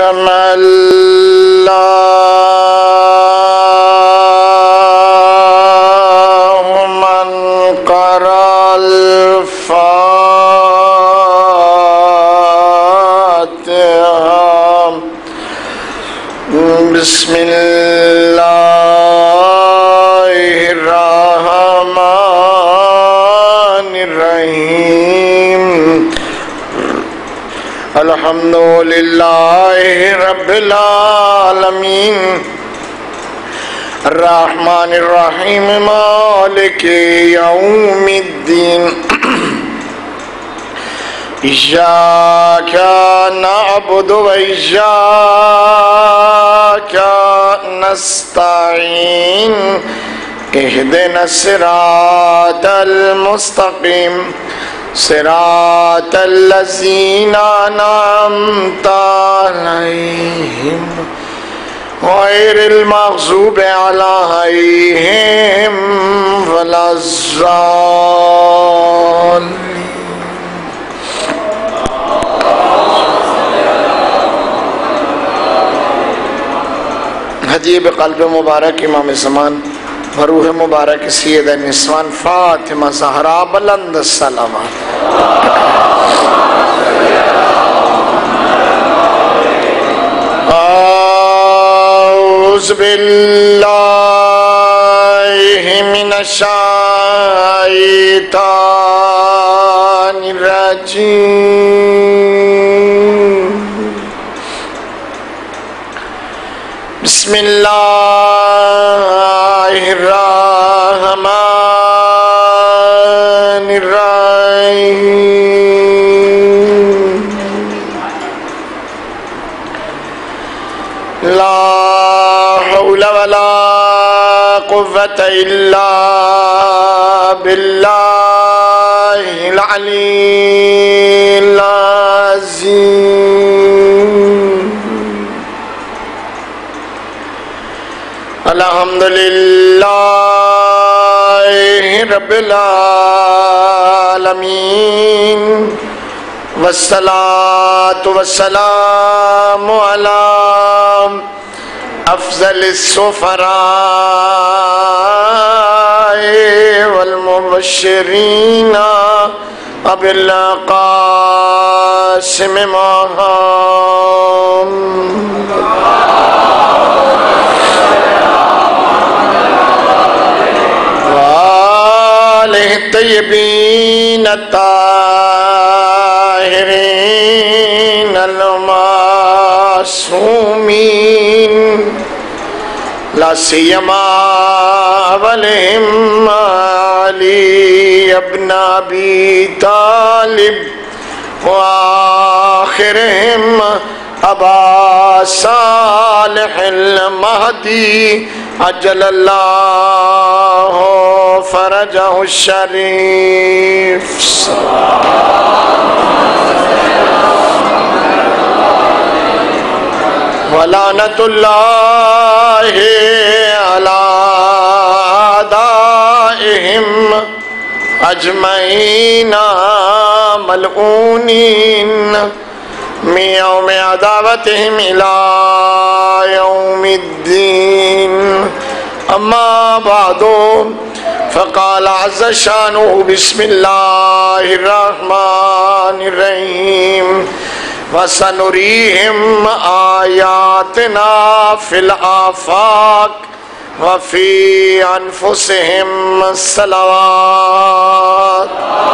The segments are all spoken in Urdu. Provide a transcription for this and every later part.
سمع الله من قرأ الفاتحة بسم الله الرحمن الرحيم الحمد لله رب العالمين الرحمن الرحيم مالك يوم الدين إياك نعبد وإياك نستعين اهدنا الصراط المستقيم صراط الذين أنعمت عليهم غير المغضوب عليهم ولا الضالين ہدیہ بقلب مبارک امام زمان روح مبارک سید نسوان فاطمہ زہرا بلند الصلوات اعوذ باللہ من الشیطان الرجیم بسم اللہ الرحمن الرحیم لا حول ولا قوة الا باللہ العلی العظیم الحمدللہ رب العالمین والصلاة والسلام على افضل السفراء والمبشرین ابی القاسم محمد الطیبین الطاہرین المعصومین لا سیما ولہم علی ابن ابی طالب وآخرہم ابا صالح المہدی عجل اللہ فرجہ الشریف ولعنت اللہ علی اعدائہم اجمعین ملعونین من یوم عداوتہم الى یوم الدین اما بعد فقال عز شانه بسم اللہ الرحمن الرحیم وَسَنُرِيهِمْ آيَاتِنَا فِي الْآفَاقِ وَفِي أَنفُسِهِمْ الصَّلَوَاتِ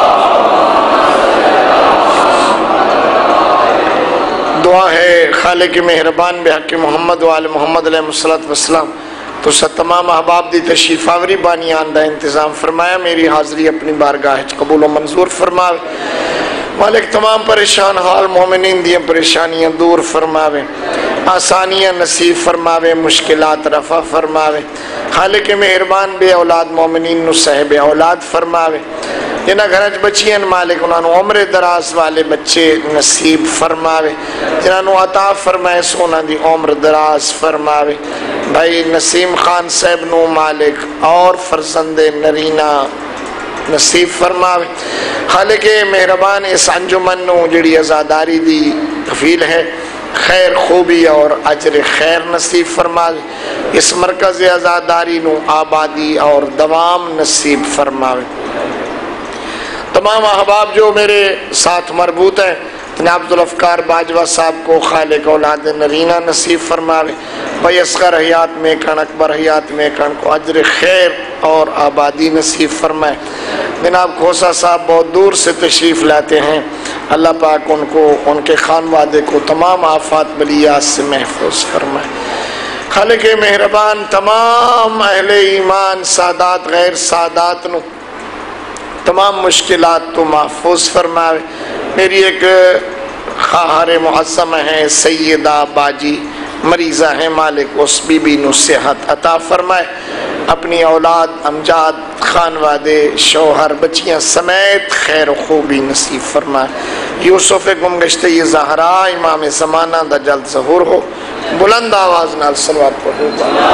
دعا ہے خالق مہربان بحق محمد وآل محمد علیہ السلام تو سب تمام احباب دی تشریف آوری بانیان دا انتظام فرمایا میری حاضری اپنی بارگاہ قبول و منظور فرماوے مالک تمام پریشان حال مومنین دیا پریشانیاں دور فرماوے آسانیاں نصیب فرماوے مشکلات رفع فرماوے خالق مہربان بے اولاد مومنین نو صاحب اولاد فرماوے جنہ گھرج بچیاں مالک انہوں نے عمر دراز والے بچے نصیب فرماوے جنہوں نے عطا فرمائے سونا دی عمر دراز فرماوے بھائی نسیم خان صاحب نو مالک اور فرزند نرینہ نصیب فرماوے خالق مہربان اس انجمن نو جڑی ازاداری دی کفیل ہے خیر خوبی اور اجر خیر نصیب فرماوے، اس مرکز عزاداری نو آبادی اور دوام نصیب فرماوے۔ تمام احباب جو میرے ساتھ مربوط ہیں، جناب ذوالفقار باجوہ صاحب کو خالق اولاد نرینہ نصیب فرماوے، بھائی اصغر حیات میں کن، اکبر حیات میں کن کو اجر خیر اور آبادی نصیب فرمائے۔ جناب کھوسا صاحب بہت دور سے تشریف لاتے ہیں، اللہ پاک ان کو، ان کے خانوادے کو تمام آفات بلیات سے محفوظ فرمائے۔ خالق مہربان تمام اہل ایمان سادات غیر سادات نو تمام مشکلات تو محفوظ فرمائے۔ میری ایک خواہر معظمہ ہے سیدہ باجی، مریضہ ہیں، مالک اس بی بی نو صحت عطا فرمائے، اپنی اولاد امجاد خانوادے شوہر بچیاں سمیت خیر و خوبی نصیب فرمائے۔ یوسف گمگشتہ یہ زہرا امام زمانہ دا جلد ظہور ہو۔ بلند آواز نال صلوات پڑھو۔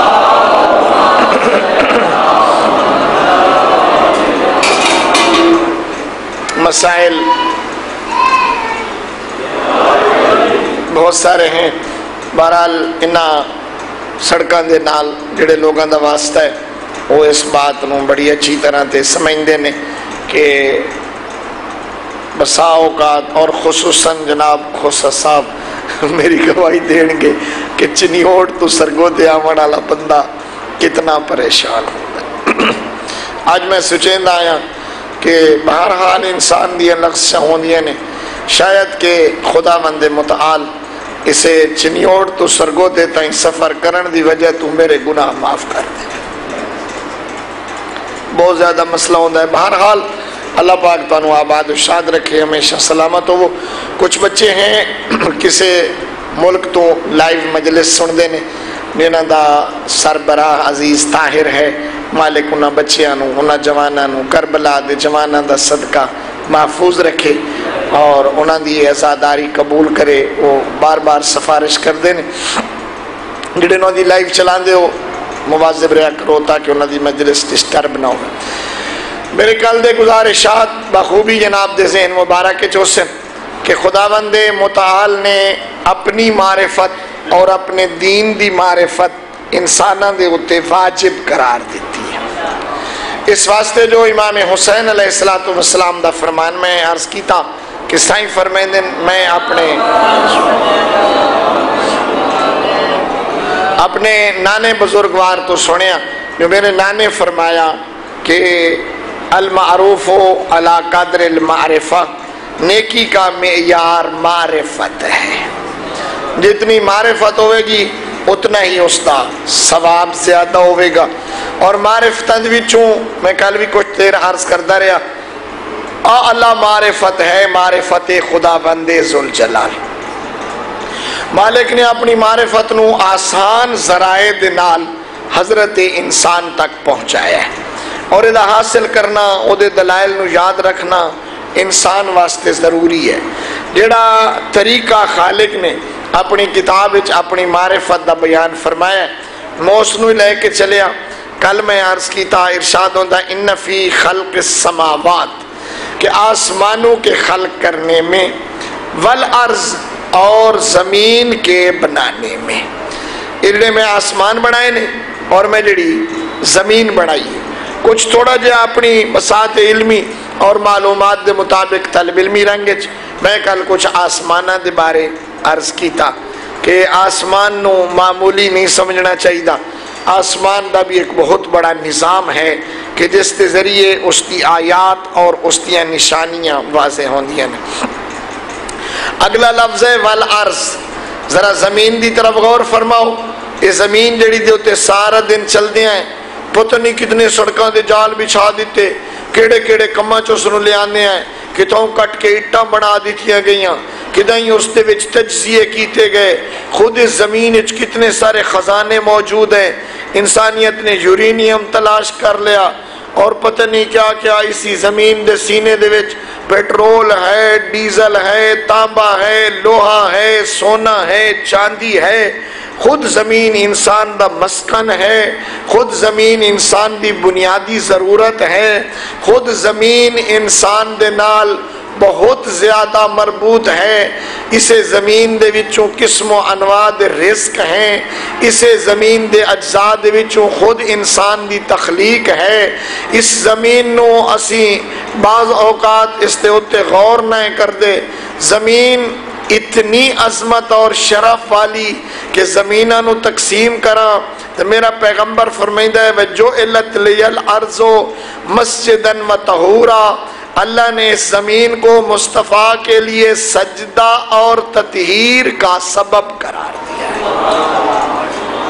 مسائل بہت سارے ہیں، بہرحال انہاں سڑکاں دے نال جڑے لوگاں دا واسطہ ہے وہ اس بات نو بڑی اچھی طرح تے سمجھدے نے کہ بسا اوقات، اور خصوصاً جناب کھوسا صاحب میری گواہی دین گے کہ چنیوڑ تو سرگودے آمن والا بندہ کتنا پریشان ہوتا ہے۔ آج میں سوچیندہ آیا کہ بہرحال انسان دیا لغزشاں ہوندیاں نے، شاید کہ خدا مند متعال اسے چنیوڑ تو سرگودے تائیں سفر کرن دی وجہ تو میرے گناہ معاف کر دے۔ بہت زیادہ مسئلہ ہوندہ ہے، بہرحال اللہ پاک تانوں آباد و شاد رکھے، ہمیشہ سلامت ہو۔ کچھ بچے ہیں کسے ملک تو لائیو مجلس سن دینے، جنہاں دا سربراہ عزیز طاہر ہے، مالک انہاں بچیاں نو، انہاں جواناں نو کربلا دے جواناں دا صدقہ محفوظ رکھے اور انہاں دی عزاداری قبول کرے۔ وہ بار بار سفارش کر دینے جڑے انہاں دی لائیو چلان دے ہو مواظب رہا کرو تاکہ انہاں دی مجلس ڈسٹرب نہ ہو۔ میرے کل دے گزارشات بخوبی جناب دے ذہن مبارک چوسن کہ خداوند متعال نے اپنی معرفت اور اپنے دین دی معرفت انسانہ دے اتے واجب قرار دیتی ہے۔ اس واسطے جو امام حسین علیہ السلام دا فرمان میں عرض کیتا کہ سائیں فرمائیں میں اپنے نانے بزرگوار تو سنیا جو میرے نانے فرمایا کہ المعروف علی قدر المعرفہ، نیکی کا معیار معرفت ہے۔ جتنی معرفت ہوئے گی اتنا ہی اس کا ثواب زیادہ ہوئے گا۔ اور معرفتیں وچوں میں کل بھی کچھ دیر عرض کرتا رہا، اللہ معرفت ہے معرفت خداوند ذوالجلال۔ مالک نے اپنی معرفت نو آسان ذرائع دے نال حضرت انسان تک پہنچایا ہے، اور یہ حاصل کرنا، او دے دلائل نو یاد رکھنا انسان واسطے ضروری ہے۔ جڑا طریقہ خالق نے اپنی کتاب وچ اپنی معرفت دا بیان فرمایا، میں اس نو لے کے چلیا۔ کل میں عرض کیتا، ارشاد ہوتا ان فی خلق السماوات، کہ آسمانوں کے خلق کرنے میں، والارض اور زمین کے بنانے میں، ارڑے میں آسمان بنائے نے اور میں جڑی زمین بنائی۔ کچھ تھوڑا جا اپنی بساط علمی اور معلومات دے مطابق طلب علمی رنگج میں کل کچھ آسمانہ دے بارے عرض کیتا کہ آسمان نو معمولی نہیں سمجھنا چاہیے۔ آسمان دا بھی ایک بہت بڑا نظام ہے کہ جس کے ذریعے اس کی آیات اور اس کی نشانیاں واضح ہوندیاں ہیں۔ اگلا لفظ ہے والارض، ذرا زمین دی طرف غور فرماؤ۔ یہ زمین جڑی دے ہوتے سارا دن چل دیا ہے، پتہ نہیں کتنے سڑکاں دے جال بچھا دیتے، کیڑے کیڑے کماں چوسنوں لے آنے ہیں، کتوں کٹ کے اٹھاں بنا دیتیاں گئیاں، کدائیں اس دے وچ تجزیے کیتے گئے۔ خود اس زمین وچ کتنے سارے خزانے موجود ہیں، انسانیت نے یورینیم تلاش کر لیا اور پتہ نہیں کیا کیا اسی زمین دے سینے دے وچ پیٹرول ہے، ڈیزل ہے، تانبا ہے، لوہا ہے، سونا ہے، چاندی ہے۔ خود زمین انسان دا مسکن ہے، خود زمین انسان دی بنیادی ضرورت ہے، خود زمین انسان دے نال بہت زیادہ مربوط ہے، اسے زمین دے وچوں قسم و انواع دے رزق ہیں، اسے زمین دے اجزاء دے وچوں خود انسان دی تخلیق ہے۔ اس زمین نو اسی بعض اوقات اس تے اتے غور نہ کر دے، زمین اتنی عظمت اور شرف والی کہ زمینہ نو تقسیم کرا تو میرا پیغمبر فرمائدہ ہے وَجُعِلَتْ لِيَ الْأَرْضُ مَسْجِدًا وَطَهُورًا، اللہ نے اس زمین کو مصطفیٰ کے لیے سجدہ اور تطہیر کا سبب قرار دیا ہے۔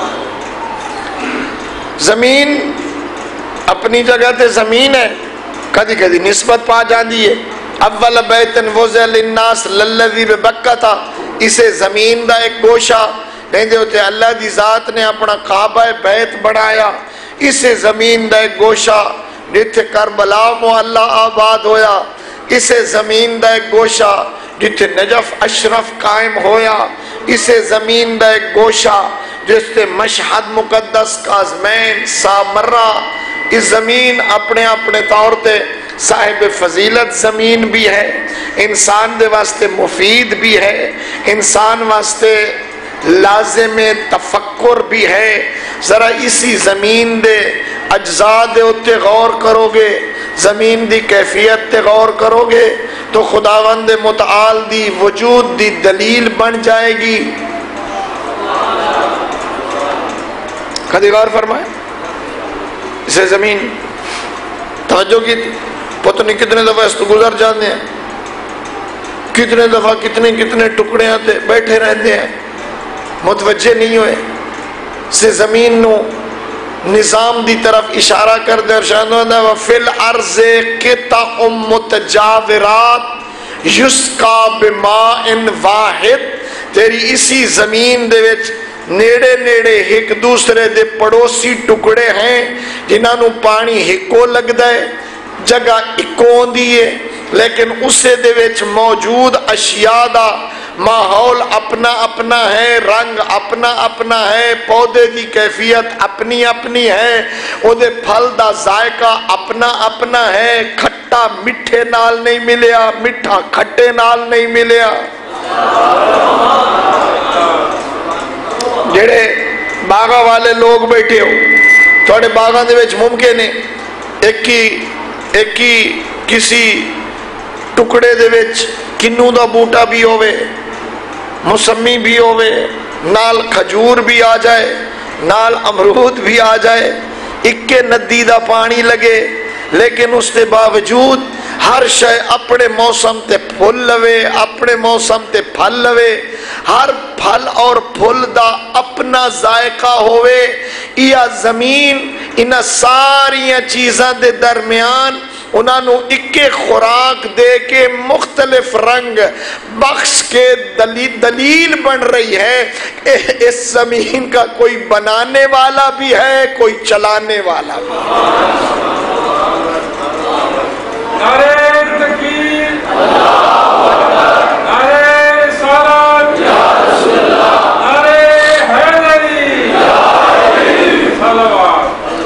زمین اپنی جگہ تے زمین ہے، کدی کدی نسبت پا جاندی ہے۔ اول بیتن وضع للناس للذی ببکہ، اسے زمین دا ایک گوشہ لیندے ہوتے اللہ دی ذات نے اپنا کعبہ بیت بڑھایا، اسے زمین دا ایک گوشہ جتھے کربلا محلہ آباد ہویا، اسے زمین دا ایک گوشہ جتھے نجف اشرف قائم ہویا، اسے زمین دا ایک گوشہ جس سے مشہد مقدس کاظمین سامرہ، اس زمین اپنے اپنے طور تے صاحب فضیلت زمین بھی ہے، انسان دے واسطے مفید بھی ہے، انسان واسطے لازم تفکر بھی ہے۔ ذرا اسی زمین دے اجزاء دے اتے غور کرو گے، زمین دی کیفیت تے غور کرو گے تو خداوند متعال دی وجود دی دلیل بن جائے گی۔ کدی غور فرمائے اسے زمین توجہ کی پتہ نہیں کتنے دفعہ اس تو گزر جاتے ہیں، کتنے دفعہ کتنے ٹکڑے آتے بیٹھے رہتے ہیں، متوجہ نہیں ہوئے۔ سے زمین نو نظام دی طرف اشارہ کر دے اور شاید وَفِي الْأَرْضِ قِطَعٌ مُتَجَاوِرَاتٌ يُسْقَى بِمَاءٍ وَاحِدٍ، تیری اسی زمین دے وچ نیڑے نیڑے ایک دوسرے دے پڑوسی ٹکڑے ہیں جنہاں نو پانی ہکو لگ دے، جگہ اکو دیئے، لیکن اسے دے وچ موجود اشیاء دا ماحول اپنا اپنا ہے، رنگ اپنا اپنا ہے، پودے دی کیفیت اپنی اپنی ہے، او دے پھل دا ذائقہ اپنا اپنا ہے، کھٹا مٹھے نال نہیں ملیا، مٹھا کھٹے نال نہیں ملیا۔ جڑے باغا والے لوگ بیٹھے ہو تھوڑے باغاں دے وچ ممکن ہے ایک ہی کسی ٹکڑے دے وچ کنو دا بوٹا بھی ہوئے، موسمی بھی ہوئے، نال کھجور بھی آ جائے، نال امرود بھی آ جائے، اکے ندی دا پانی لگے، لیکن اس کے باوجود ہر شے اپنے موسم تے پھل لوے، اپنے موسم تے پھل لوے، ہر پھل اور پھل دا اپنا ذائقہ ہوئے۔ یا زمین انہاں ساریاں چیزاں دے درمیان انہاں نو اکے خوراک دے کے مختلف رنگ بخش کے دلیل بن رہی ہے اس زمین کا کوئی بنانے والا بھی ہے، کوئی چلانے والا بھی ہے۔ نعرہ تکبیر، نعرہ رسالت، نعرہ حیدری، صلوات۔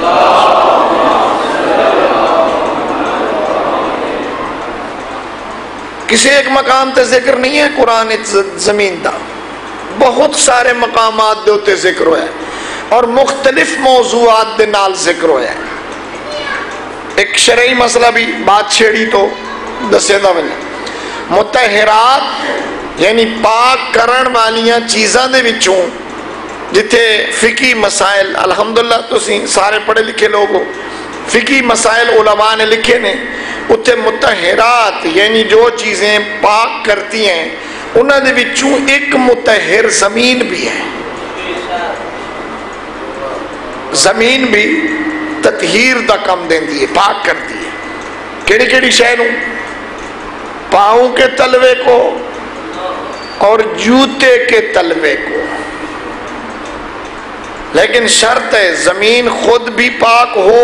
کسی ایک مقام تے ذکر نہیں ہے قرآن زمین دا، بہت سارے مقامات دے ہوتے ذکر ہویا ہے اور مختلف موضوعات دے نال ذکر ہویا ہے۔ ایک شرعی مسئلہ بھی بات چھیڑی تو دسے دا بنا، متحرات یعنی پاک کرن والیاں چیزاں دے وچوں جتھے فقہی مسائل، الحمدللہ تسی سارے پڑھے لکھے لوگ ہو، فقہی مسائل علماء نے لکھے نے، اتھے متحرات یعنی جو چیزیں پاک کرتی ہیں انہاں دے وچوں ایک متحر زمین بھی ہے۔ زمین بھی تطہیر دا کم دیندی ہے، پاک کرتی ہے۔ کیڑی کیڑی شے نوں؟ پاؤں کے تلوے کو اور جوتے کے تلوے کو، لیکن شرط ہے زمین خود بھی پاک ہو،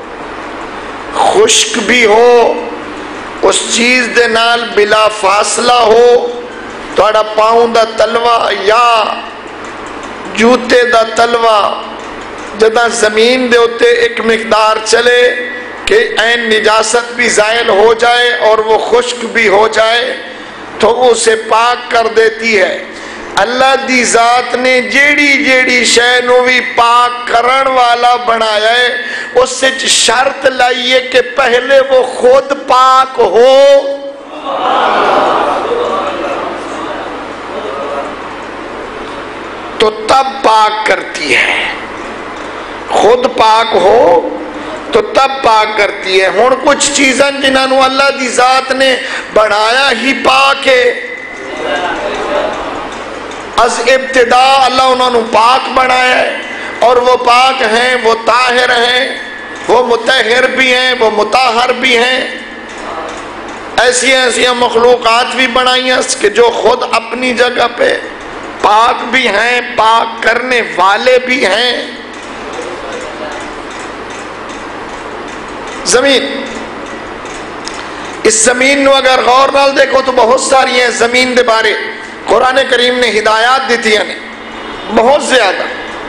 خشک بھی ہو، اس چیز دے نال بلا فاصلہ ہو۔ تھوڑا پاؤں دا تلوہ یا جوتے دا تلوہ جدہ زمین دے ہوتے ایک مقدار چلے کہ عین نجاست بھی زائل ہو جائے اور وہ خشک بھی ہو جائے تو اسے پاک کر دیتی ہے۔ اللہ دی ذات نے جیڑی جیڑی شے نو بھی پاک کرن والا بنایا ہے، اس سے شرط لائیے کہ پہلے وہ خود پاک ہو۔ تو تب پاک کرتی ہے، خود پاک ہو تو تب پاک کرتی ہے۔ ہن کچھ چیزاں جنہاں نو اللہ دی ذات نے بنایا ہی پاک ہے، از ابتدا اللہ انہوں نے پاک بنایا ہے، اور وہ پاک ہیں، وہ طاہر ہیں، وہ مطہر بھی ہیں، وہ مطہر بھی ہیں۔ ایسی مخلوقات بھی بنائی ہیں کہ جو خود اپنی جگہ پہ پاک بھی ہیں، پاک کرنے والے بھی ہیں۔ زمین، اس زمین نو اگر غور نال دیکھو تو بہت ساری ہیں زمین دے بارے قرآن کریم نے ہدایات دیتی ہیں بہت زیادہ،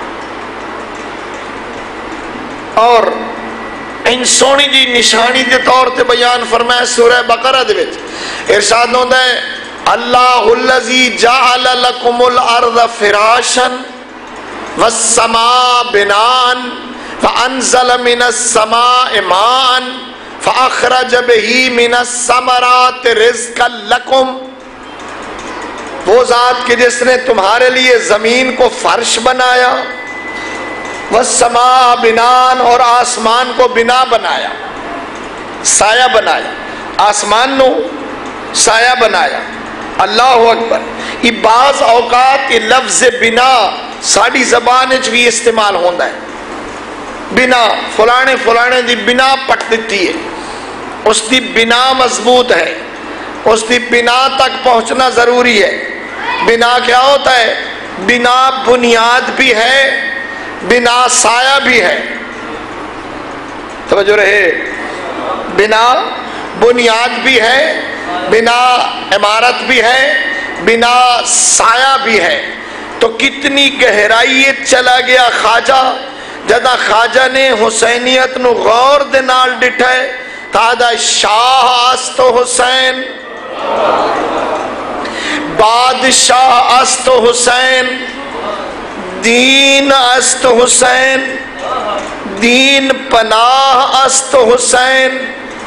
اور ان سونی جی نشانی دے طور تے بیان فرمایا سورہ بقرہ دے وچ ارشاد ہوندا ہے اللہ الذی جعل لکم الارض فراشا والسماء بناء فانزل من السماء ماء فاخرج به من الثمرات رزقا لکم۔ وہ ذات کہ جس نے تمہارے لیے زمین کو فرش بنایا، والسماء بناء، اور آسمان کو بنا بنایا، سایہ بنایا، آسمان نو سایہ بنایا۔ اللہ اکبر۔ یہ بعض اوقات یہ لفظ بنا ساڑی زبان وچ بھی استعمال ہوتا ہے۔ بنا فلانے دی بنا پٹ دیتی ہے، اس دی بنا مضبوط ہے، اس دی بنا تک پہنچنا ضروری ہے۔ بنا کیا ہوتا ہے؟ بنا بنیاد بھی ہے، بنا سایہ بھی ہے۔ توجہ رہے، بنا بنیاد بھی ہے، بنا عمارت بھی ہے، بنا سایہ بھی ہے۔ تو کتنی گہرائی چلا گیا خواجہ، جدا خواجہ نے حسینیت نو غور دے نال ڈٹھا ہے، تادا شاہ است حسین، بادشاہ است حسین، دین است حسین، دین پناہ است حسین،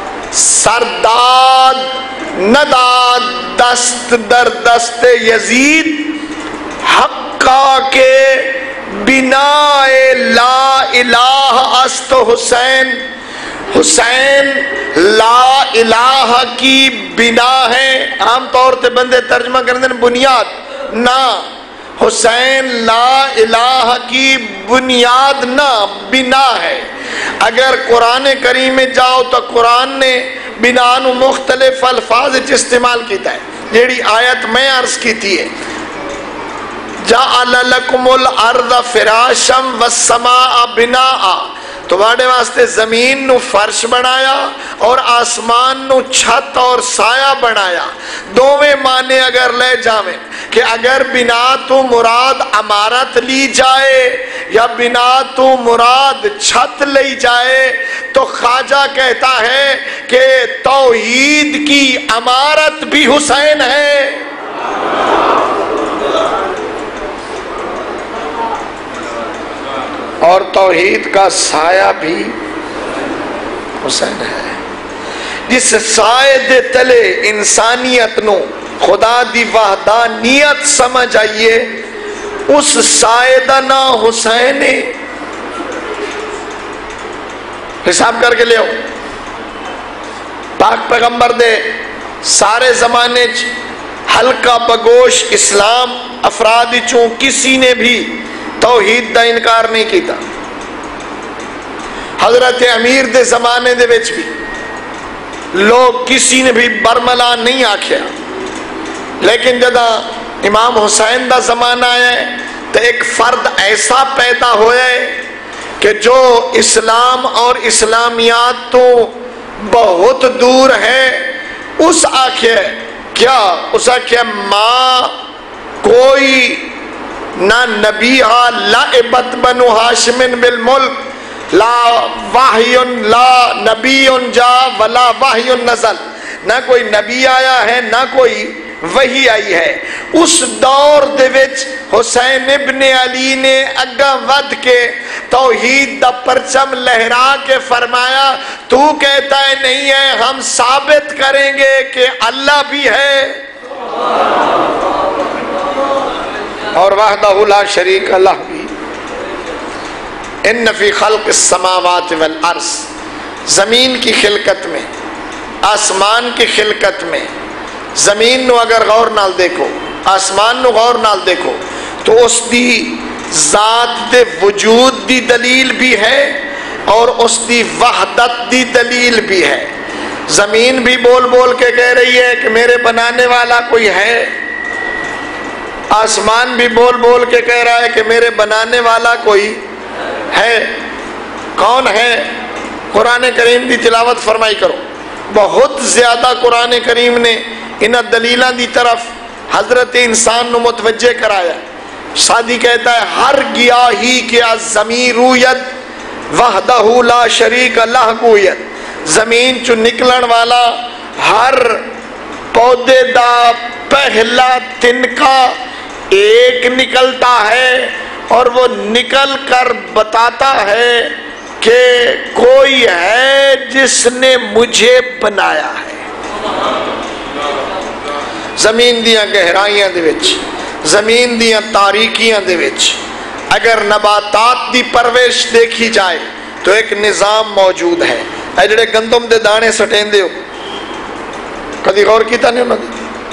سرداد نداد دست در دست یزید، حقا کے بنا لا الہ است حسین۔ حسین لا الہ کی بنا ہے، عام طور تے بندے ترجمہ کرتے ہیں بنیاد، نہ، حسین لا الہ کی بنیاد نہ، بنا ہے۔ اگر قرآن کریم میں جاؤ تو قرآن نے بنا نو مختلف الفاظ استعمال کیتا ہے، جیڑی آیت میں عرض کی تھی ہے جعل لکم الارض فراشا والسماء بناء، تمہارے واسطے زمین نو فرش بنایا اور آسمان نو چھت اور سایہ بنایا۔ دوویں معنی اگر لے جاویں کہ اگر بنا تو مراد عمارت لی جائے یا بنا تو مراد چھت لی جائے تو خواجہ کہتا ہے کہ توحید کی عمارت بھی حسین ہے، اور توحید کا سایہ بھی حسین ہے۔ جس سائے دے تلے انسانیت نو خدا دی وحدانیت سمجھ آئیے، اس سائے دا نام حسین ہے۔ حساب کر کے لے آؤ، پاک پیغمبر دے سارے زمانے ہلکا بگوش اسلام افراد چوں کسی نے بھی توحید دا انکار نہیں کیتا۔ حضرت امیر دے زمانے دے وچ بھی لوگ کسی نے بھی برملا نہیں آکھیا، لیکن جدا امام حسین دا زمانہ آیا ہے تو ایک فرد ایسا پیدا ہویا ہے کہ جو اسلام اور اسلامیات تو بہت دور ہے۔ اس آکھے کیا؟ اس آکھے ماں کوئی نہ نبی لعبت بنو ہاشم بالملک، لا وحی لا نبی جا ولا وحی نزل، نہ کوئی نبی آیا ہے نہ کوئی وحی آئی ہے۔ اس دور دے وچ حسین ابن علی نے اگا ود کے توحید دا پرچم لہرا کے فرمایا تو کہتا ہے نہیں ہے، ہم ثابت کریں گے کہ اللہ بھی ہے اور وحدہ لا شریک اللہ بھی۔ ان فی خلق السماوات والارض، زمین کی خلقت میں، آسمان کی خلقت میں، زمین نو اگر غور نال دیکھو، آسمان نو غور نال دیکھو تو اس دی ذات دے وجود دی دلیل بھی ہے اور اس دی وحدت دی دلیل بھی ہے۔ زمین بھی بول بول کے کہہ رہی ہے کہ میرے بنانے والا کوئی ہے، آسمان بھی بول بول کے کہہ رہا ہے کہ میرے بنانے والا کوئی ہے۔ کون ہے؟ قرآن کریم دی تلاوت فرمائی کرو، بہت زیادہ قرآن کریم نے ان دلیلوں دی طرف حضرت انسان نو متوجہ کرایا۔ سادی کہتا ہے ہر گیاہی کیا زمین رویت وحدہ لا شریک اللہ گویت، زمین چو نکلن والا ہر پودے دا پہلا تنکا ایک نکلتا ہے اور وہ نکل کر بتاتا ہے کہ کوئی ہے جس نے مجھے بنایا ہے۔ زمین دیاں گہرائیاں دے وچ، زمین دیاں تاریکیاں دے وچ اگر نباتات دی پرورش دیکھی جائے تو ایک نظام موجود ہے۔ اے جڑے گندم دے دانے سٹیندے ہو، کدی غور کیتا نہیں انہوں نے؟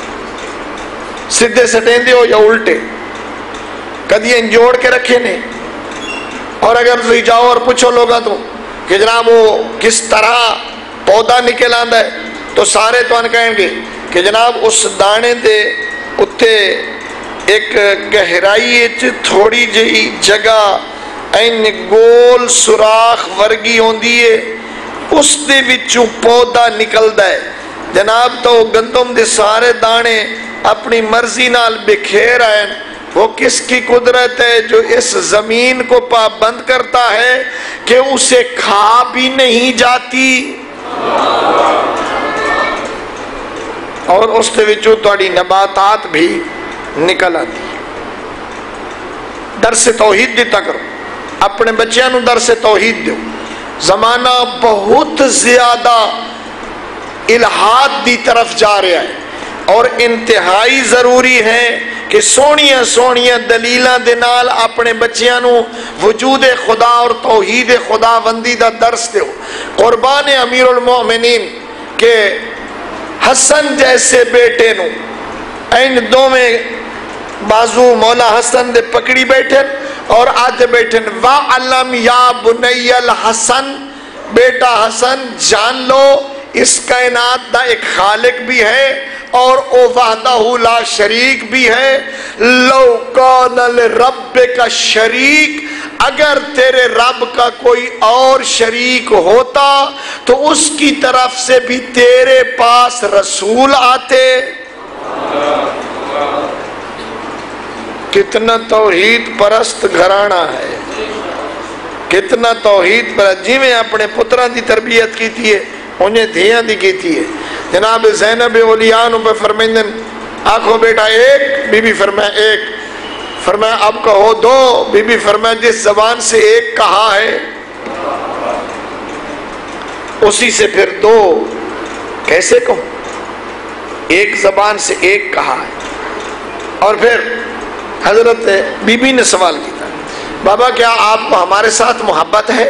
سدھے سٹیندے ہو یا الٹے؟ کدی انجوڑ کے رکھے نے؟ اور اگر تھی جاؤ اور پوچھو لوگاں تو کہ جناب وہ کس طرح پودا نکل آندا ہے تو سارے تو ان کہیں گے کہ جناب اس دانے دے اتے ایک گہرائی تھوڑی جی جگہ این گول سوراخ ورگی ہوندی ہے، اس دے وچوں پودا نکلدا ہے جناب۔ تو گندم دے سارے دانے اپنی مرضی نال بکھیر آئے، وہ کس کی قدرت ہے جو اس زمین کو پابند کرتا ہے کہ اسے کھا بھی نہیں جاتی اور اس کے وچوں تہاڈی نباتات بھی نکل آتی۔ درس توحید دیتا کرو، اپنے بچیاں نو درس توحید دیو۔ زمانہ بہت زیادہ الہاد دی طرف جا رہا ہے اور انتہائی ضروری ہے کہ سونیاں سونیاں دلیلاں دے نال اپنے بچیاں نو وجود خدا اور توحید خدا بندی دا درس دیو۔ قربان امیر المومنین کہ حسن جیسے بیٹے نو این دو میں بازو مولا حسن دے پکڑی بیٹھن اور آتے بیٹھن وَعَلَمْ يَا بُنَيَّ الْحَسَنِ، بیٹا حسن جان لو اس کائنات دا ایک خالق بھی ہے اور او وحدہ لا شریک بھی ہے۔ لو کان لرب کا شریک، اگر تیرے رب کا کوئی اور شریک ہوتا تو اس کی طرف سے بھی تیرے پاس رسول آتے۔ کتنا توحید پرست گھرانہ ہے، کتنا توحید پرست، جی میں اپنے پتران دی تربیت کی تھی ہے انہیں دھیاں دی کی تھی ہے۔ جناب زینب اولیاء پہ فرمائندن آنکھو بیٹا ایک، بی بی فرمایا ایک، فرمایا اب کہو دو، بی بی فرمایا جس زبان سے ایک کہا ہے اسی سے پھر دو کیسے کہوں، ایک زبان سے ایک کہا ہے۔ اور پھر حضرت بی بی نے سوال کیا بابا کیا آپ کو ہمارے ساتھ محبت ہے؟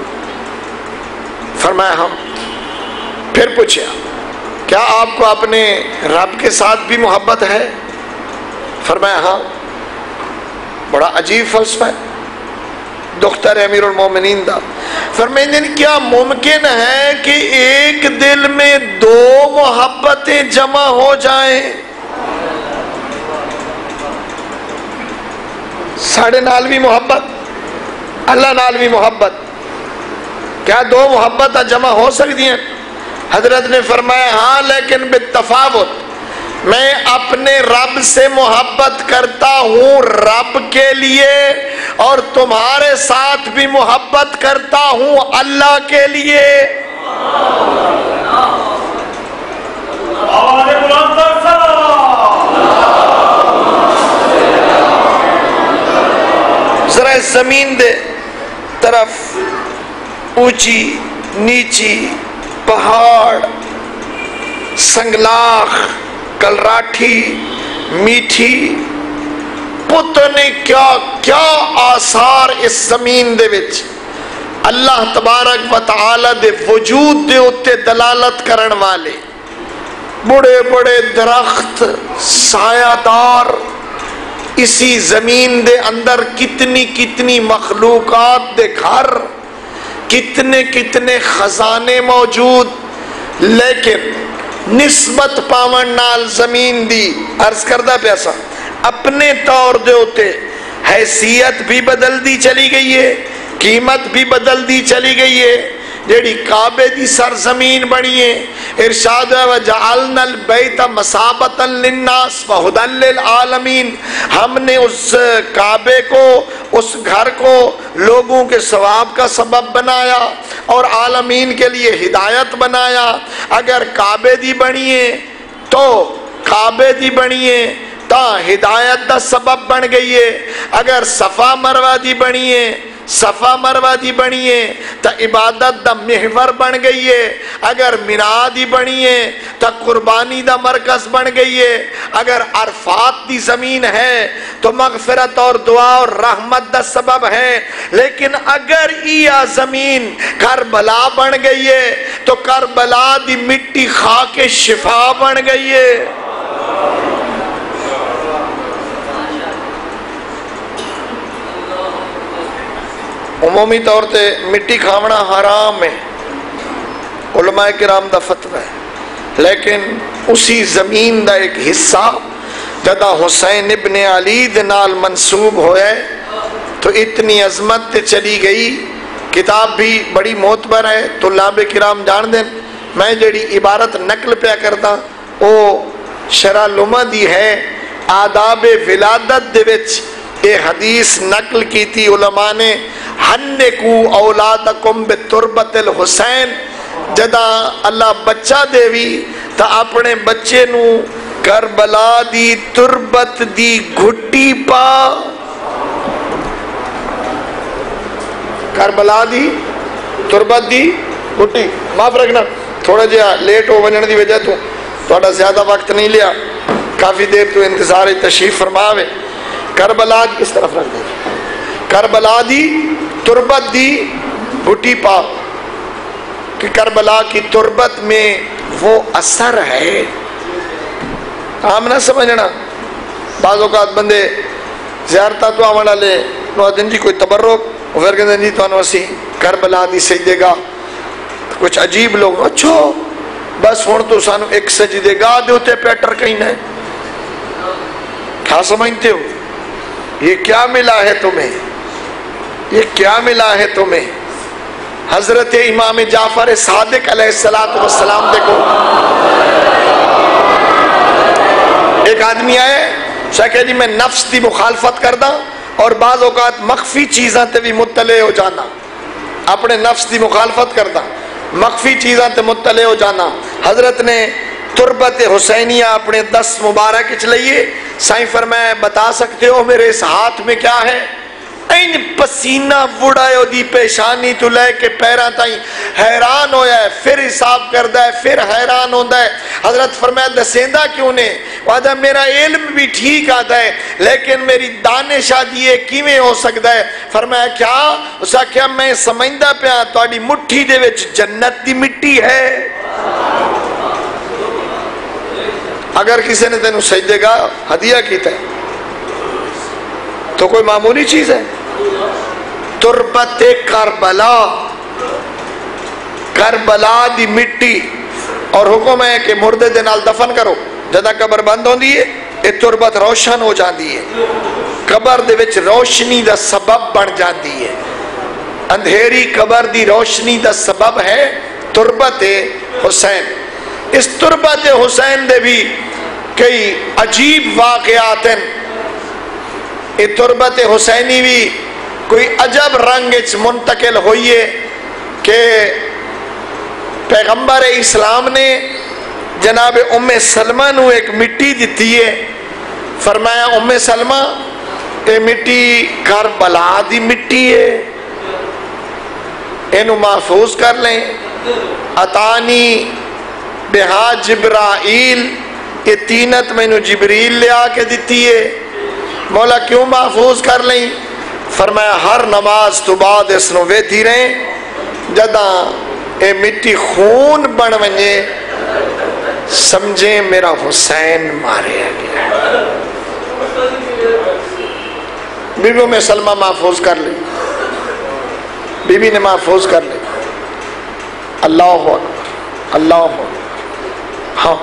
فرمایا ہم۔ پھر پوچھا کیا آپ کو اپنے رب کے ساتھ بھی محبت ہے؟ فرمایا ہاں۔ بڑا عجیب فلسفہ ہے دختر امیر المومنین دا۔ فرمائیں کیا ممکن ہے کہ ایک دل میں دو محبتیں جمع ہو جائیں؟ ساڑھے نال بھی محبت، اللہ نال بھی محبت، کیا دو محبت جمع ہو سکتی ہیں؟ حضرت نے فرمایا ہاں لیکن بالتفاوت، میں اپنے رب سے محبت کرتا ہوں رب کے لیے، اور تمہارے ساتھ بھی محبت کرتا ہوں اللہ کے لیے۔ ذرا زمین دے طرف اونچی نیچی پہاڑ سنگلاخ کلراٹھی میٹھی پتہ نہیں کیا کیا آثار اس زمین دے وچ اللہ تبارک و تعالی دے وجود دے اتے دلالت کرن والے بڑے بڑے درخت سایہ دار، اسی زمین دے اندر کتنی کتنی مخلوقات دے گھر، کتنے کتنے خزانے موجود، لیکن نسبت پاون نال زمین دی عرض کردہ پیاسا اپنے طور دے ہوتے حیثیت بھی بدل دی چلی گئی ہے، قیمت بھی بدل دی چلی گئی ہے۔ جیڑی کعبے دی سرزمین بنی ہے، ارشاد ہے وَجَعَلْنَا الْبَيْتَ مَثَابَةً لِلنَّاسِ وَهُدًى لِلْعَالَمِينَ، ہم نے اس کعبے کو، اس گھر کو لوگوں کے ثواب کا سبب بنایا اور عالمین کے لیے ہدایت بنایا۔ اگر کعبے دی بنی ہے تو کعبے دی بنی ہے تا ہدایت دا سبب بن گئی ہے، اگر صفا مروہ دی بنی ہے، صفا مروہ دی بنی ہے تا عبادت دا محور بن گئی ہے، اگر مینا دی بنی ہے تا قربانی دا مرکز بن گئی ہے، اگر عرفات دی زمین ہے تو مغفرت اور دعا اور رحمت دا سبب ہے۔ لیکن اگر یہ زمین کربلا بن گئی ہے تو کربلا دی مٹی خاک شفا بن گئی ہے۔ عمومی طور تے مٹی کھاونا حرام ہے، علماء کرام دا فتوی ہے، لیکن اسی زمین دا ایک حصہ جدا حسین ابن علی دے نال منسوب ہوئے تو اتنی عظمت تے چلی گئی۔ کتاب بھی بڑی معتبر ہے، طلاب کرام جان دیں، میں جڑی عبارت نقل پیا کرتا او شرح لمہ دی ہے۔ آداب ولادت دے وچ یہ حدیث نقل کی تھی علماء نے، حنکو اولادکم بتربت الحسین، جدا اللہ بچہ دے وی تا اپنے بچے نو کربلا دی تربت دی گھٹی پا، کربلا دی تربت دی گھٹی۔ معاف رکھنا تھوڑا جہا لیٹ ہو ونجن دی وجہ تو تھوڑا زیادہ وقت نہیں لیا، کافی دیر تو انتظار تشریف فرماوے۔ کربلا دی اس طرف رکھ دیں، کربلا دی تربت دی گھٹی پا، کہ کربلا کی تربت میں وہ اثر ہے۔ عام نہ سمجھنا، بعض اوقات بندے زیارتہ تو آمڑا لے نو دن جی کوئی تبرک، پھر کہتے ہیں جی تو انہوں اسی کربلا دی سجدے گا، کچھ عجیب لوگ، اچھو بس ہون تو سانو ایک سجدے گا دے ہوتے پیٹر کہیں نہ، کیا سمجھتے ہو؟ یہ کیا ملا ہے تمہیں؟ یہ کیا ملا ہے تمہیں؟ حضرت امام جعفر صادق علیہ السلام دیکھو، ایک آدمی آئے شاہ کہ جی میں نفس دی مخالفت کردہ اور بعض اوقات مخفی چیزاں تے بھی مطلع ہو جانا، اپنے نفس دی مخالفت کردہ مخفی چیزاں تے مطلع ہو جانا۔ حضرت نے تربت حسینیہ اپنے 10 مبارک چلائیے، سائیں فرمائے بتا سکتے ہو میرے اس ہاتھ میں کیا ہے؟ این پسینہ وڑائے دی پیشانی تو لے کے پیران تائیں حیران ہویا ہے، پھر حساب کردہ ہے، پھر حیران ہوندہ ہے۔ حضرت فرمایا دسیندہ کیوں نے؟ وعدہ میرا علم بھی ٹھیک آتا ہے لیکن میری دانشہ دیئے کیویں ہو سکتا ہے؟ فرمایا کیا؟ اسا کیا میں سمجھدہ پیا توڑی مٹھی دے وچ جنت دی مٹی ہے۔ اگر کسی نے تینوں سجدے گا ہدیہ کیتا ہے تو کوئی معمولی چیز ہے؟ تربت کربلا، کربلا دی مٹی، اور حکم ہے کہ مردے دے نال دفن کرو، جدہ قبر بند ہوں دیئے یہ تربت روشن ہو جاندی ہے، قبر دے وچ روشنی دا سبب بن جاندی ہے، اندھیری قبر دی روشنی دا سبب ہے تربت حسین۔ اس تربت حسین دے بھی کئی عجیب واقعات ہیں. یہ تربت حسینی بھی کوئی عجب رنگ منتقل ہوئی ہے کہ پیغمبر اسلام نے جناب ام سلمہ نو ایک مٹی دیتی ہے. فرمایا ام سلمہ یہ مٹی کربلا دی مٹی ہے، اینو محفوظ کر لیں. اتانی بہا جبرائیل، یہ تینت میں نو جبریل لے آ کے دیتی ہے. مولا کیوں محفوظ کر لیں؟ فرمایا ہر نماز تو بعد اس نو ویدھی رہیں، جداں اے مٹی خون بن ونجے سمجھیں میرا حسین مارے گیا. بی بی میں سلمہ محفوظ کر لیں، بی بی نے محفوظ کر لیں. اللہ اللہ. ہاں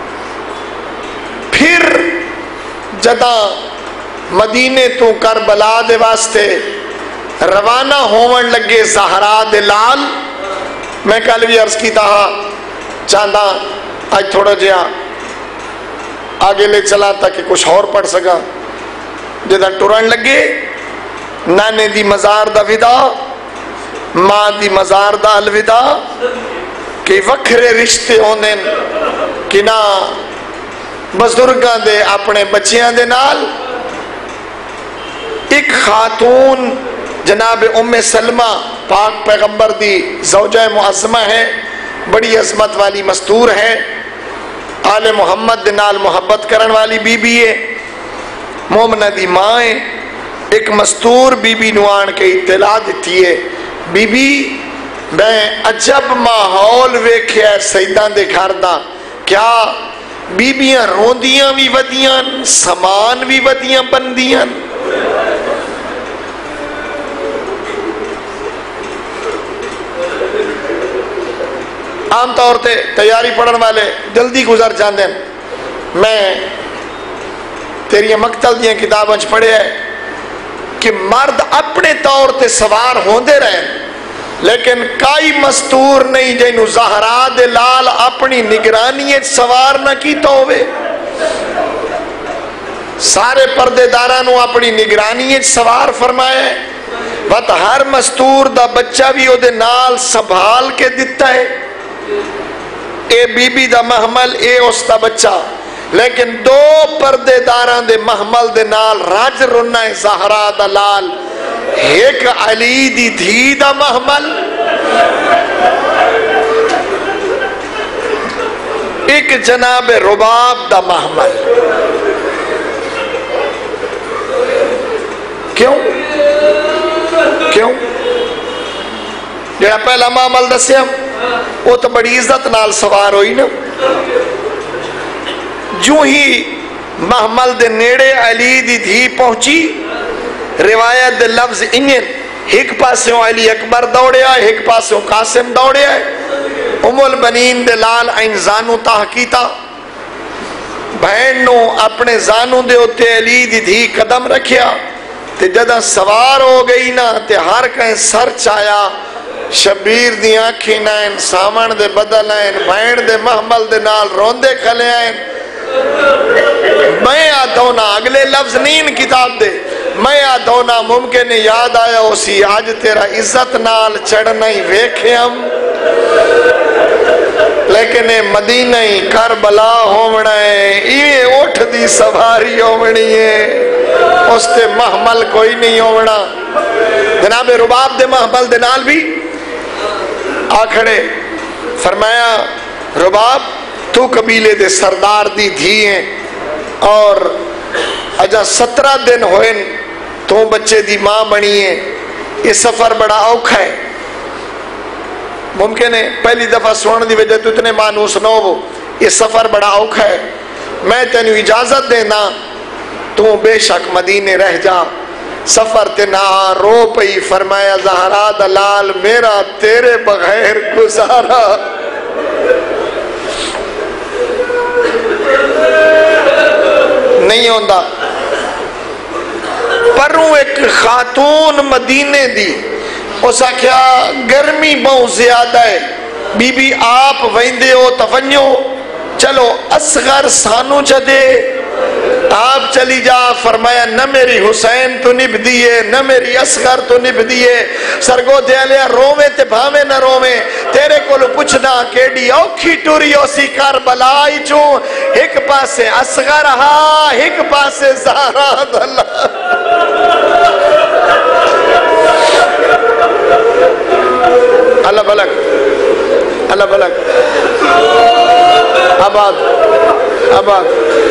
پھر جداں مدینے تو کربلا دے واسطے روانہ ہون لگے زہرا دے لال، میں کل بھی عرض کیتا چاہتا آج تھوڑا جہا آگے لے چلا تاکہ کچھ اور پڑھ سکا. جدہ ٹرن لگے نانے دی مزار دا ودا، ماں دی مزار دا الودا، کہ وکھرے رشتے ہوندے کہ نہ بزرگاں دے اپنے بچیاں دے نال. ایک خاتون جناب ام سلمہ پاک پیغمبر دی زوجہ معظمہ ہے، بڑی عظمت والی مستور ہے، آل محمد دے نال محبت کرن والی بی بی ہے، مومنہ دی ماں ہے. ایک مستور بی بی نوان کے اطلاع دیتی ہے، بی بی میں عجب ماحول ویکھیا سیدان دے گھر دا، کیا بیبیاں روندیاں بھی ودیاں، سامان بھی ودیاں بندیاں. عام طور تے تیاری پڑھن والے جلدی گزر جاندے ہیں. میں تیری مقتل دیاں کتاباں چ پڑھے ہے کہ مرد اپنے طور تے سوار ہوندے رہے، لیکن کئی مستور نہیں جنہوں زہرا دے لال اپنی نگرانی سوار نہ کیتا ہوئے. سارے پردے دارانوں اپنی نگرانی سوار فرمایا ہے، بات ہر مستور دا بچہ بھی او دے نال سنبھال کے دیتا ہے. اے بی بی دا محمل اے اس دا بچہ، لیکن دو پردے داران دے محمل دے نال راج رنا ہے زہرا دا لال. ایک علی دی دھی دا محمل، ایک جناب رباب دا محمل. کیوں کیوں؟ جڑا پہلا محمل دسیا وہ تو بڑی عزت نال سوار ہوئی نا. جو ہی محمل دے نیڑے علی دی دھی پہنچی، روایت دے لفظ انجن، ایک پاسوں علی اکبر دوڑیا، ایک پاسوں قاسم دوڑیا. ام البنین دے لال این زانو تحقیتا، بہن نو اپنے زانو دے ہوتے علی دی دھی قدم رکھیا. تے جدہ سوار ہو گئی نا تے ہر کہیں سر چایا، شبیر دی آنکھیں نائن، سامن دے بدل آئین، بہن دے محمل دے نال روندے کھلے آئین. میں آدھونا اگلے لفظ نہیں کتاب دے، میں آدھونا ممکن یاد آیا اسی آج تیرا عزت نال چڑھنا ہی ویکھے ہم، لیکن مدینہ ہی کربلا ہومنا ہے، یہ اٹھ دی سواری ہومنی ہے، اس تے محمل کوئی نہیں ہومنا. جناب رباب دے محمل دے نال بھی آکھڑے. فرمایا رباب تو قبیلے دے سردار دی دھی ہیں، اور اجا 17 دن ہوئے تو بچے دی ماں بنی ہے، یہ سفر بڑا اوکھا ہے. ممکن ہے پہلی دفعہ سنن دی وجہ تو اتنے مانوس نہ ہو، یہ سفر بڑا اوکھا ہے. میں تینوں اجازت دینا تو بے شک مدینے رہ جا، سفر تے نہ رو پئی. فرمایا زہرا دلال میرا تیرے بغیر گزارا. نہیں ہوندا. پروں ایک خاتون مدینے دی، اس آکھیا گرمی بہت زیادہ ہے، بی بی آپ ویندے ہو تفنیو چلو اصغر سانو چدے آپ چلی جا. فرمایا نہ میری حسین تو نب دیے نہ میری اصغر تو نب دیے. سرگو دے لیا روویں تے بھاویں نہ روویں تیرے کولو پوچھنا کیڑی اوکھی ٹوری اسی کربلائی چوں. ایک پاسے اصغر ہا ایک پاسے زہرا دلہ. اللہ بلک اللہ بلک. آباد آباد.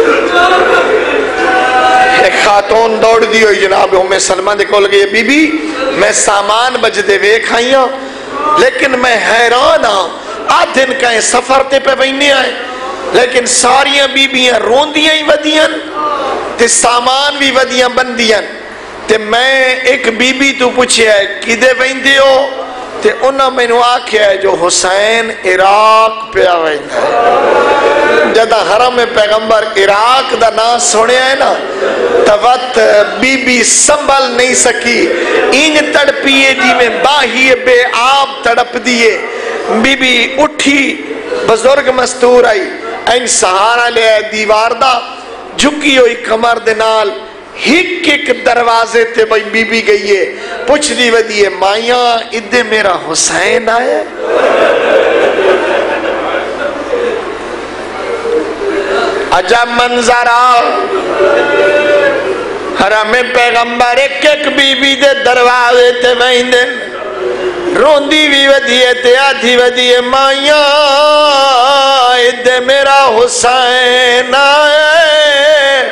ایک خاتون دوڑ دی ہوئی جناب ام سلمہ دے کول گئی بی بی میں سامان بجدے ویکھ آئیاں لیکن میں حیران ہاں آدھن کہیں سفر تے پہ وینے آئے لیکن ساریاں بیبیاں روندیاں ہی ودیاں تے سامان بھی ودیاں بندیاں. تے میں ایک بی بی تو پوچھے ہے کدے ویندے ہو تے انہاں میں نو آکھیا ہے جو حسین عراق پہ آویندہ ہے. جدہ حرم پیغمبر عراق دا نا سنے ہے نا توت بی بی سنبھل نہیں سکی این تڑپیے جی میں باہی بے آپ تڑپ دیے. بی بی اٹھی بزرگ مستور آئی این سہارا لے دیوار دا جھکی ہوئی کمر دنال ہک ایک دروازے تے بی بی گئی ہے پوچھ دی ودیے مائیاں ادھے میرا حسین آئے. عجب منظرہ حرم پیغمبر ایک ایک بی بی دے دروازے تے ویندے روندی بھی ودیے تے آدھی ودیے مائیاں ادھے میرا حسین آئے.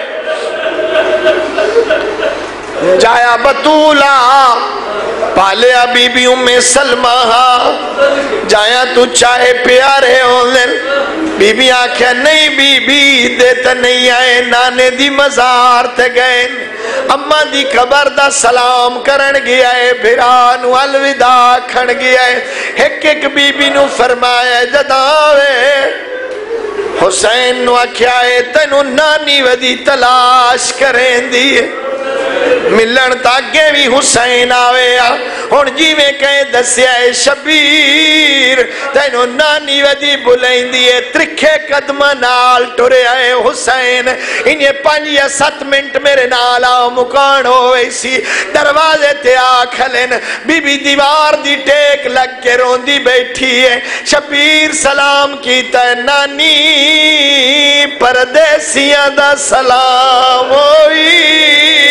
جایا بطولہ پالیا بی بی ام سلمہ جایا تو چاہے پیارے ہولن. بی بی آکھیا نہیں بی بی دیتا نہیں آئے نانے دی مزار تے گئے اماں دی قبر دا سلام کرن گیا ہے بھرانو الوداع کھن گیا ہے. ایک ایک بی بی نو فرمایا جداوے حسین نو آکھیا ہے تینو نانی ودی تلاش کریں دی ملن تاکے بھی حسین آوے ہون جی میں کہیں دسیا ہے شبیر تینو نانی ودی بلائیں دیئے ترکھے قدم نال ٹورے آئے حسین انہیں 5 یا 7 منٹ میرے نالا مکان ہوئے سی. دروازے تے آکھلن بی بی دیوار دی ٹیک لگ کے روندی بیٹھی ہے. شبیر سلام کیتا ہے نانی پردیسیاں دا سلام ہوئی.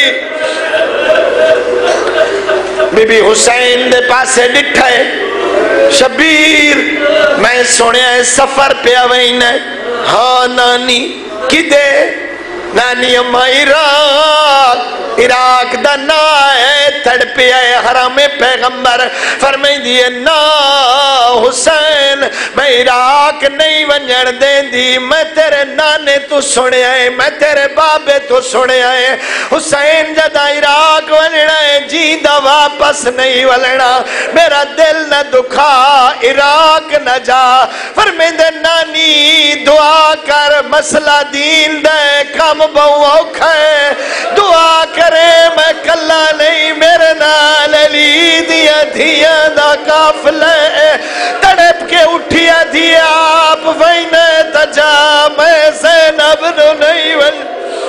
بی بی حسین دے پاسے ڈٹھا ہے شبیر میں سنے ہے سفر پہ آوین ہے. ہاں نانی کدے نانی اماں عراق دا نا ہے تڑپے آئے حرم پیغمبر فرمائیں دیئے نا حسین میں عراق نہیں ونجن دین دی میں تیرے نانے تو سنے آئے میں تیرے بابے تو سنے آئے. حسین جدہ عراق ونجنا ہے جیدہ واپس نہیں ولنا میرا دل نہ دکھا عراق نہ جا. فرمائیں دے نانی دعا کر مسئلہ دین دے کم بہو اوکھا ہے دعا کرے میں کلا نہیں میرے نال علی دیا دھیا دا کافلے تڑپ کے اٹھیا دیا آپ وینے تجا میں زینب نو نہیں ون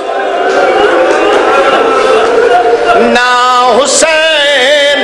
نا حسین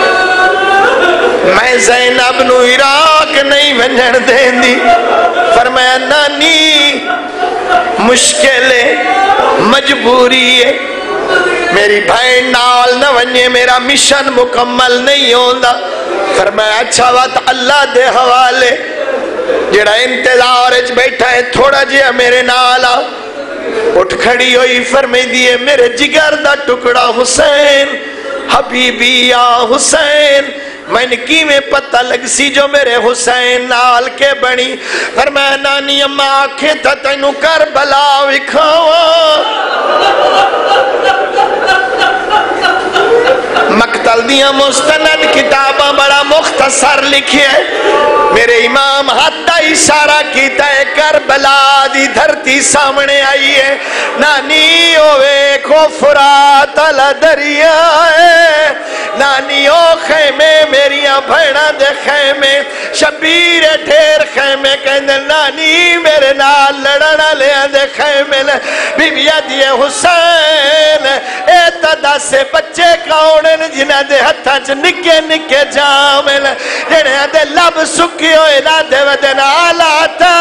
میں زینب نو عراق نہیں ونجن دین دی. فرمایا نانی مشکل ہے مجبوری ہے میری بھائن نال نہ ونجے میرا مشن مکمل نہیں ہوندہ. فرمایا اچھا بات اللہ دے حوالے جڑا انتظار اچ بیٹھا ہے تھوڑا جیا میرے نالا اٹھ کھڑی ہوئی فرمائی دیئے میرے جگر دا ٹکڑا حسین حبیبی یا حسین میں نے کی میں پتہ لگ سی جو میرے حسین نال کے بنی. فرمایا نانی اماں آنکھیں تھا تینو کربلا وکھاواں تلدیاں مستند کتاباں بڑا مختصر لکھے میرے امام حتی اشارہ کیتا ہے کربلا دی دھرتی سامنے آئی ہے نانی اوے کو فرات علی دریا ہے نانی او خیمے میریاں بھیڑا دے خیمے شبیر ڈھیر خیمے کہندے نانی میرے نال لڑنا لیا دے خیمے بی بی دیئے حسین اے تدا سے بچے کاؤنن جنہ دے ہتھا چ نکے نکے جامل جنہ دے لب سکی ہوئے نا دے ودن آلاتا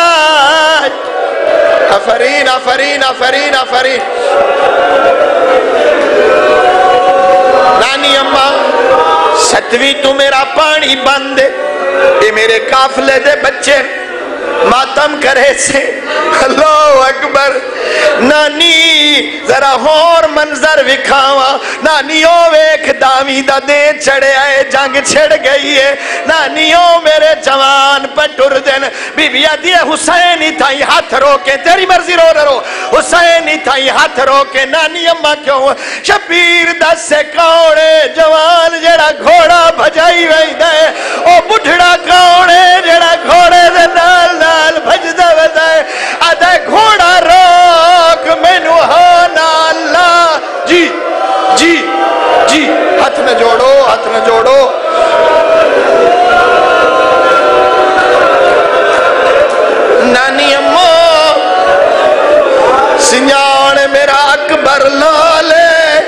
آفرین آفرین آفرین آفرین نانی اماں ستویں تو میرا پانی بندے اے میرے قافلے دے بچے ماتم کرے سے اللہ اکبر نانی ذرا اور منظر وکھاوا نانی او ویکھ دامی دا دے چڑھے آئے جنگ چھڑ گئی ہے نانی او میرے جوان پٹر دن بی بی دیئے حسین ہی تھائی ہاتھ روکے تیری مرضی رو رو حسین ہی تھائی ہاتھ روکے نانی اماں کیوں شبیر دس سے کوڑے جوان جڑا گھوڑا بھجائی وئی دے او بڑھڑا کوڑے جڑا گھوڑے دے نال نال بھجدہ وزائے آدھے گھوڑا روک مینو ہانا اللہ جی جی جی ہاتھ نہ جوڑو ہاتھ نہ جوڑو نانی امو سنجان میرا اکبر لالے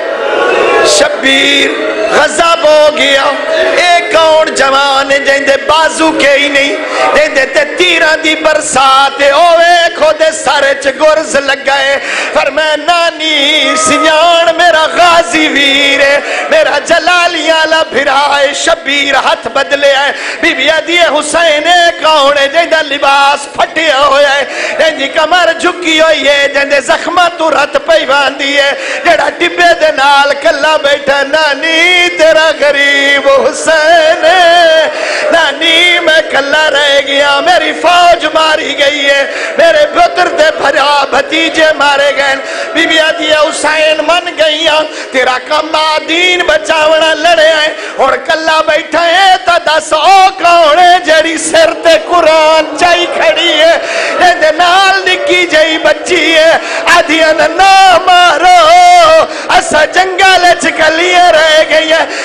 شبیر غضب ہو گیا ایک اور جوان جیندے بازو کے ہی نہیں جیندے تے تیرہ دی برسات اوے کھودے سارے چ گرز لگائے فرمائے نانی سنیان میرا غازی ویر ہے میرا جلالیاں لا بھرائے شبیر ہاتھ بدلے آئے بی بی دیئے حسین ایک اور جیندہ لباس پھٹیا ہویا ہے جیندی کمر جھکی ہوئی ہے جیندے زخمہ تو رت پیوان دیئے جیڑا ڈبے دے نال کلا بیٹھا نانی تیرا غریب حسین نانی میں کلا رہ گیا میری فوج ماری گئی ہے میرے پتر دے بھرا بھتیجے مارے گئے بی بی آدیا حسین من گئیاں تیرا کم دین بچاونا لڑے آئے اور کلا بیٹھا ہے تا دس او کوڑے جڑی سر تے قرآن چائی کھڑی ہے یہ دے نال نکی جائی بچی ہے آدیا نا مارو اسا جنگل چکلیے رہ گئی ہے